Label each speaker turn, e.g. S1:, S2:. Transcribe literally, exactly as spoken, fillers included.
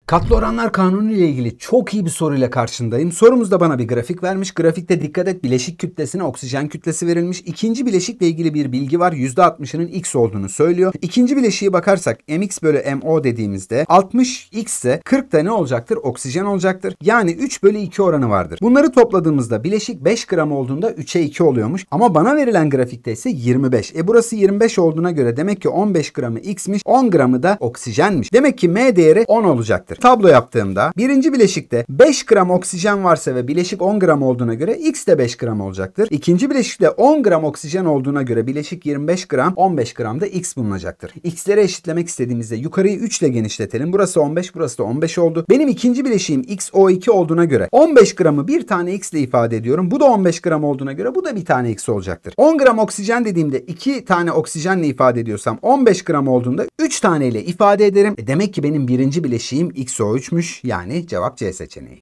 S1: Katlı oranlar kanunu ile ilgili çok iyi bir soruyla karşındayım. Sorumuzda bana bir grafik vermiş. Grafikte dikkat et, bileşik kütlesine oksijen kütlesi verilmiş. İkinci bileşikle ilgili bir bilgi var. yüzde altmışının X olduğunu söylüyor. İkinci bileşiğe bakarsak mx bölü mo dediğimizde altmış X ise kırk da ne olacaktır? Oksijen olacaktır. Yani üç bölü iki oranı vardır. Bunları topladığımızda bileşik beş gram olduğunda üçe iki oluyormuş. Ama bana verilen grafikte ise yirmi beş. E burası yirmi beş olduğuna göre demek ki on beş gramı X'miş, on gramı da oksijenmiş. Demek ki M değeri on olacaktır. Tablo yaptığımda birinci bileşikte beş gram oksijen varsa ve bileşik on gram olduğuna göre X de beş gram olacaktır. İkinci bileşikte on gram oksijen olduğuna göre bileşik yirmi beş gram, on beş gram da X bulunacaktır. X'leri eşitlemek istediğimizde yukarıyı üç ile genişletelim. Burası on beş, burası da on beş oldu. Benim ikinci bileşiğim X O iki olduğuna göre on beş gramı bir tane X ile ifade ediyorum. Bu da on beş gram olduğuna göre bu da bir tane X olacaktır. on gram oksijen dediğimde iki tane oksijenle ifade ediyorsam on beş gram olduğunda üç tane ile ifade ederim. E demek ki benim birinci bileşiğim X O üç'müş. Yani cevap C seçeneği.